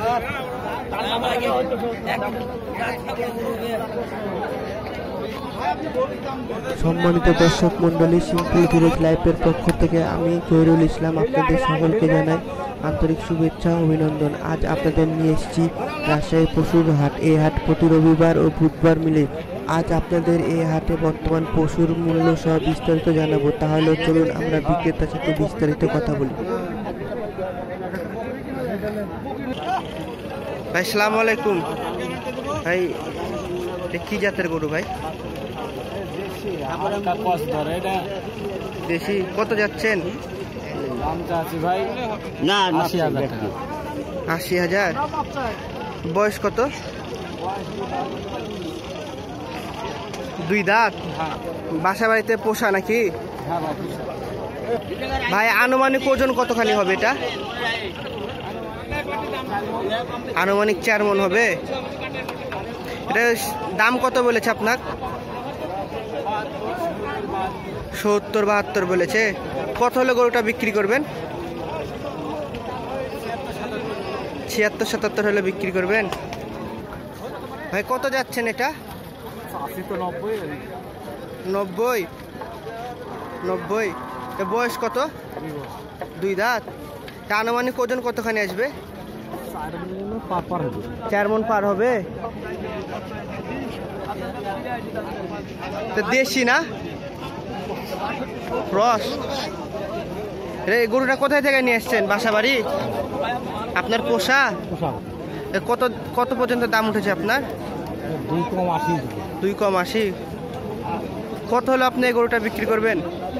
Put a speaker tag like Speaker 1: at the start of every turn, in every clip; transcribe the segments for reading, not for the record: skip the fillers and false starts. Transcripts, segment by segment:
Speaker 1: সম্মানিত দর্শক মন্ডলী, সিম্পল ভিলেজ লাইফের পক্ষ থেকে আমি জহিরুল ইসলাম আপনাদের সকলকে জানাই আন্তরিক শুভেচ্ছা ও অভিনন্দন। আজ আপনাদের নিয়ে এসেছি রাজশাহী পশুর হাট। এই হাট প্রতি রবিবার ও বুধবার মিলে। আজ আপনাদের এই হাটে বর্তমান পশুর মূল্য সহ বিস্তারিত জানাবো। তাহলে চলুন আমরা বিক্রেতার সাথে বিস্তারিত কথা বলি। ভাই আসসালামু আলাইকুম। ভাই কি জাতের গরু ভাই? দেশি। কত যাচ্ছেন?
Speaker 2: ভাই না
Speaker 1: ৮০,০০০। বয়স কত? 2 দাঁত। বাসা বাড়িতে পোষা নাকি ভাই? আনুমানিক ওজন কতখানি হবে এটা? আনুমানিক 4 মণ হবে। এটা দাম কত বলেছে আপনার? ৭০-৭২ বলেছে। কত হলে গরুটা বিক্রি করবেন? ৭৬-৭৭ হলে বিক্রি করবেন। ভাই কত যাচ্ছেন এটা? ৯০। বয়স কত? 2 দাঁত। তা আনুমানিক ওজন কতখানি আসবে? 4 মণ পার হবে। দেশি না ক্রস? গরুটা কোথায় থেকে নিয়ে এসছেন? বাসা বাড়ি আপনার পোষা? কত কত পর্যন্ত দাম উঠেছে আপনার? 2,80। কত হলো আপনি এই গরুটা বিক্রি করবেন?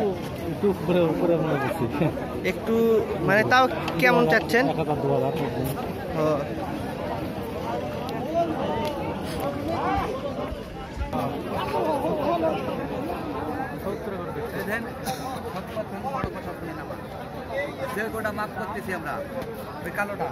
Speaker 1: একটু মানে তাও কেমন চাচ্ছেন?
Speaker 2: মাপ করতেছি আমরা ওই কালোটা।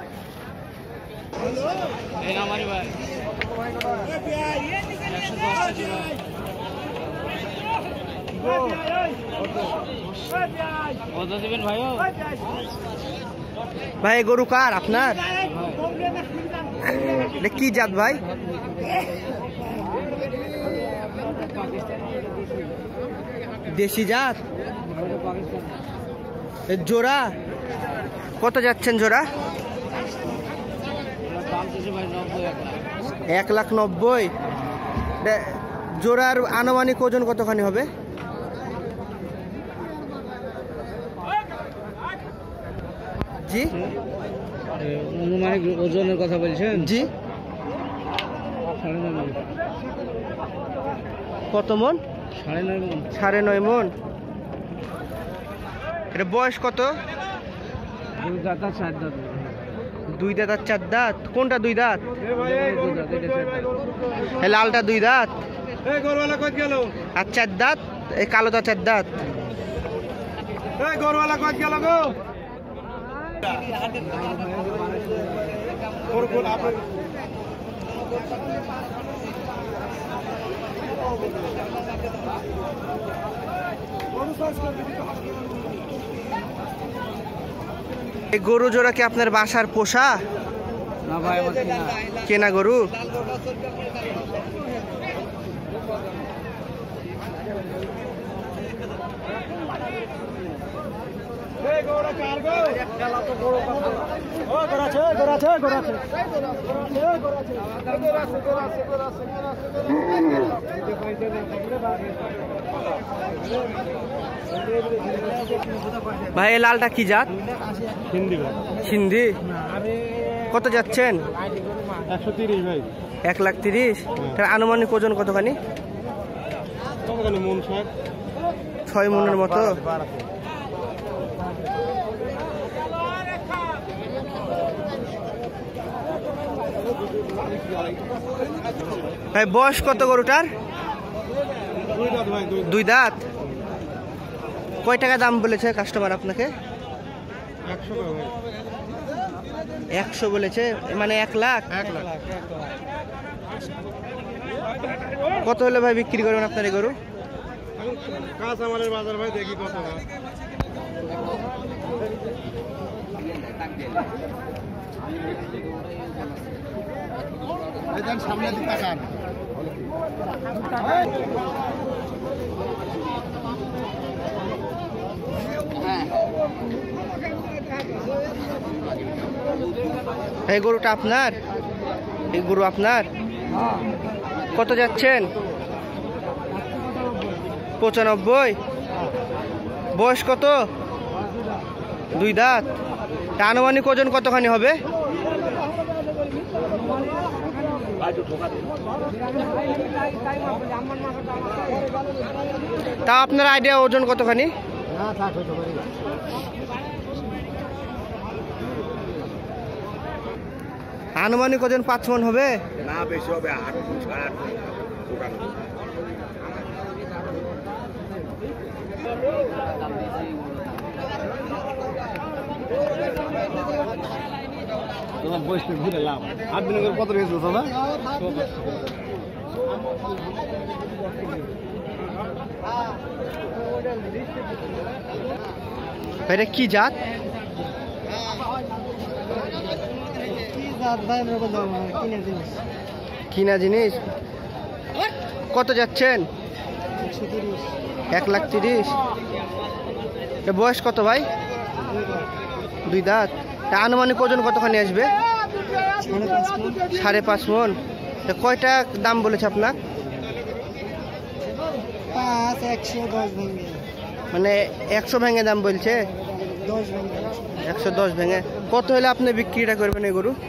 Speaker 1: ভাই গরু কার আপনার? কি জাত ভাই? দেশি জাত। জোড়া কত যাচ্ছেন জোড়া? 1,90,000। জোড়ার আনুমানিক ওজন কতখানি হবে? জি
Speaker 2: আনুমানিক ওজনের কথা বলছেন?
Speaker 1: জি। কত মণ? 9.5 মণ। এটা বয়স কত?
Speaker 2: 2 দাঁত আর 4 দাঁত।
Speaker 1: 2 দাঁত আর 4 দাঁত। কোনটা 2 দাঁত? লালটা 2 দাঁত আর 4 দাঁত। এই কালোটা 4 দাঁত। এই গরু জোড়া কি আপনার বাসার পোষা?
Speaker 2: না ভাই, আমার
Speaker 1: কেনা গরু। ভাই এই লালটা কি জাত? সিন্ধি। কত যাচ্ছেন?
Speaker 2: 130 ভাই।
Speaker 1: 1,30,000। তার আনুমানিক ওজন কতখানি? 6 মণের মতো। ভাই বয়স কত গরুটার? 2 দাঁত। কয় টাকা দাম বলেছে কাস্টমার আপনাকে? 100 বলেছে, মানে 1 লাখ। কত হলে ভাই বিক্রি করবেন আপনার এই গরু?
Speaker 2: কাঁচামালের বাজার ভাই, দেখি কত। সামনে দিক তাকান।
Speaker 1: এই গরুটা আপনার? এই গরু আপনার? কত যাচ্ছেন? 95। বয়স কত? 2 দাঁত। আনুমানিক ওজন কতখানি হবে? তা আপনার আইডিয়া ওজন কতখানি? আনুমানিক ওজন 5 মণ হবে?
Speaker 2: না, বেশি হবে। 8 8 তোমার বয়সটা ঘুরে লাভ 8 দিন করে কত হয়েছিল না?
Speaker 1: এটা কি জাত? কিনা জিনিস। কত যাচ্ছেন? 1,30,000। বয়স কত ভাই? 2 দাঁত। আনুমানিক ওজন কতখানি আসবে? 5.5 মণ। কয়টা দাম বলেছে আপনার? মানে 100 ভেঙে দাম বলছে? 110 ভেঙে। কত হলে আপনি বিক্রিটা করবেন এই গরু?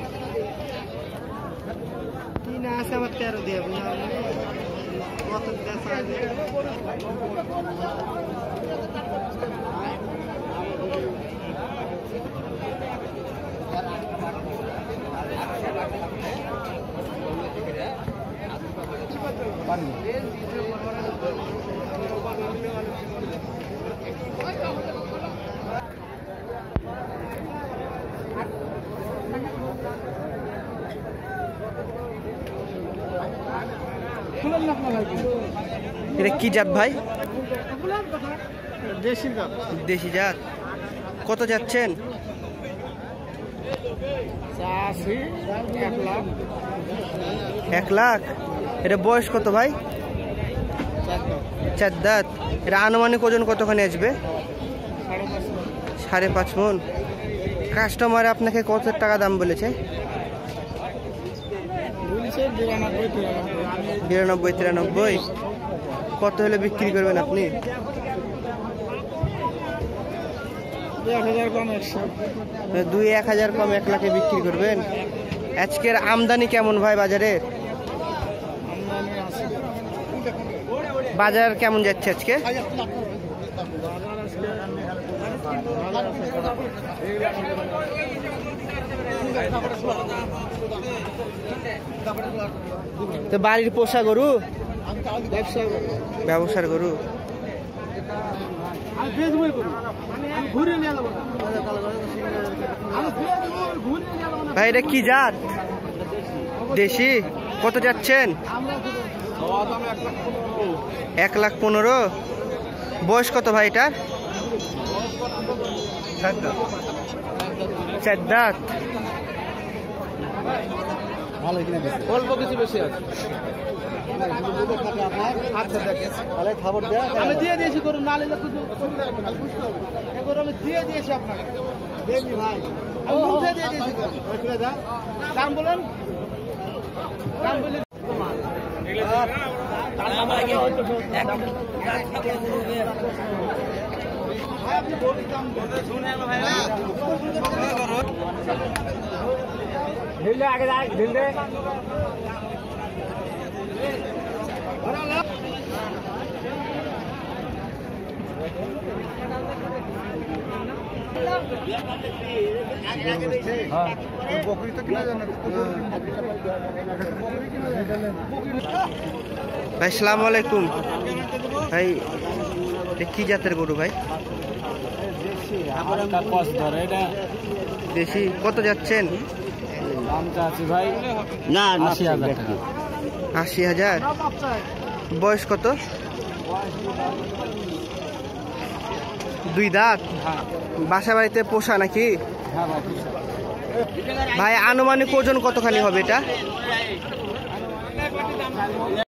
Speaker 1: এটা কি জাত ভাই? দেশি জাত। কত যাচ্ছেন? 1 লাখ। এটা বয়স কত ভাই? 4 দাঁত। এটা আনুমানিক ওজন কতখানি আসবে? 5.5 মণ। কাস্টমার আপনাকে কত টাকা দাম বলেছে? 92-93। কত হলে বিক্রি করবেন আপনি? 2-1,000 কম 1 লাখে বিক্রি করবেন। আজকের আমদানি কেমন ভাই বাজারে? বাজার কেমন যাচ্ছে আজকে? তো বাড়ির পোষা গরু? ব্যবসার গরু। ভাই এটা কি জাত? দেশি। কত যাচ্ছেন? 1,15,000। বয়স কত ভাই এটার? 4 দাঁত।
Speaker 2: অল্প কিছু বেশি আছে। আমি দিয়ে দিয়েছি করুন, না নিলে আমি দিয়ে দিয়েছি আপনাকে। ভাই দিয়ে দিয়েছি। দাম বলেন, দাম বলেন। আগে ঢিলে বকরি তো কিনা জানো
Speaker 1: ভাই। সালাম আলাইকুম ভাই। কি জাতের গরু ভাই? দেশি। কত যাচ্ছেন?
Speaker 2: ভাই না
Speaker 1: 80,000। বয়স কত? 2 দাঁত। বাসা বাড়িতে পোষা নাকি? ভাই আনুমানিক ওজন কতখানি হবে এটা?